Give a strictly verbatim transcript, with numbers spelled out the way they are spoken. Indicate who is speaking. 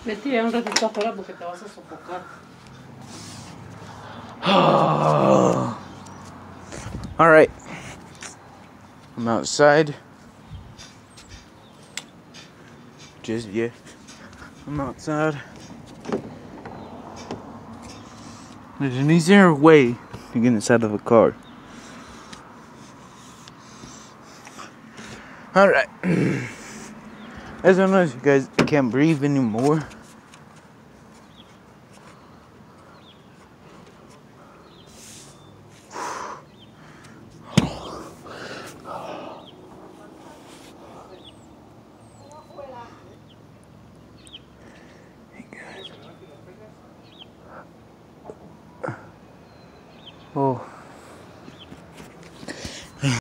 Speaker 1: Vete un ratito afuera porque te vas a sofocar.
Speaker 2: Alright. I'm outside. Just, yeah. I'm outside. There's an easier way to get inside of a car. Alright. As I know, you guys can't breathe anymore.